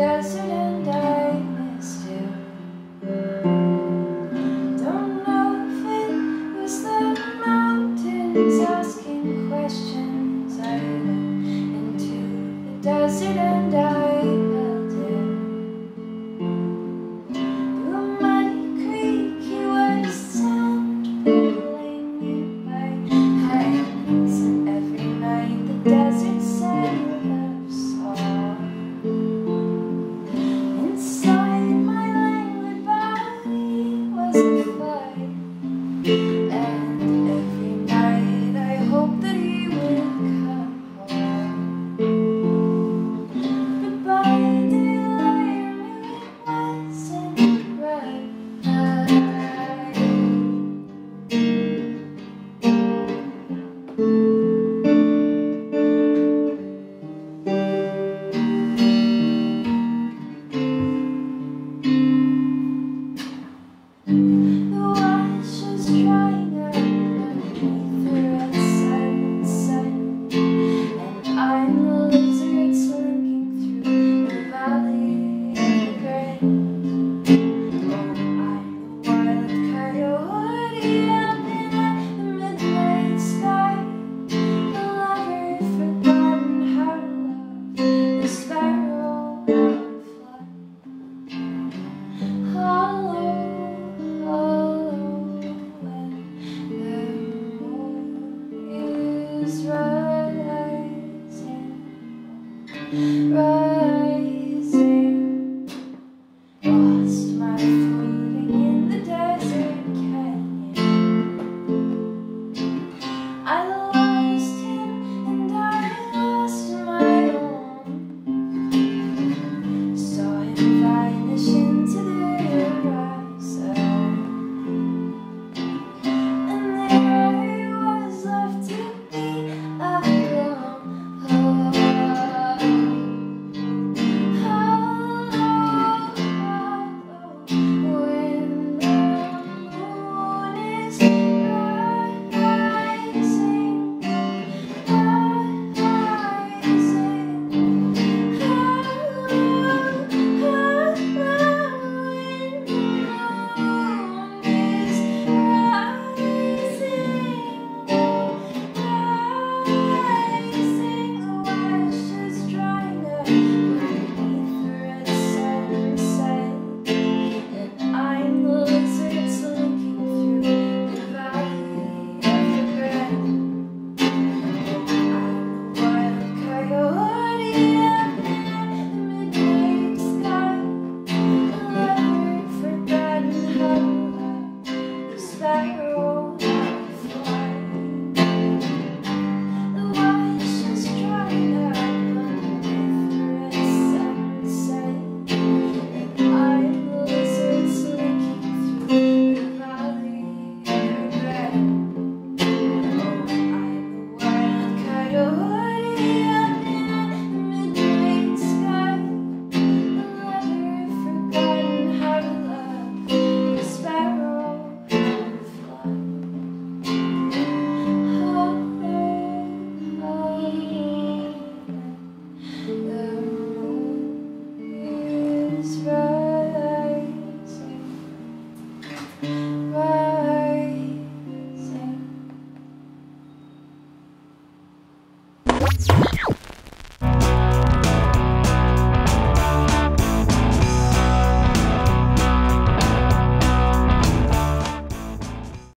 desert and I missed you. Don't know if it was the mountains asking questions. I went into the desert and I held him. Through a muddy creek he was sound pulling me by hands, and every night the desert sang a love song. Inside my languid body was a fire, and every night I hoped that he would come home. But by daylight I knew it wasn't right. The wash was drying up underneath the red silent sun, and I'm the lizard slinking through the valley of the grin. Oh, I'm the wild coyote up in the midnight sky, the lover forgotten how to love, the sparrow out fly. Hollow, when the moon is rising.